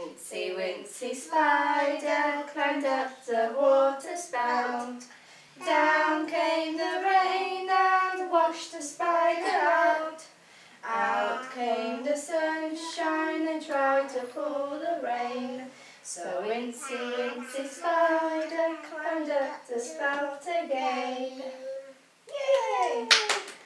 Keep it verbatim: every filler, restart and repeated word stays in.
Incy Wincy spider climbed up the water spout. Down came the rain and washed the spider out. Out came the sunshine and tried to cool the rain. So Incy Wincy spider climbed up the spout again. Yay!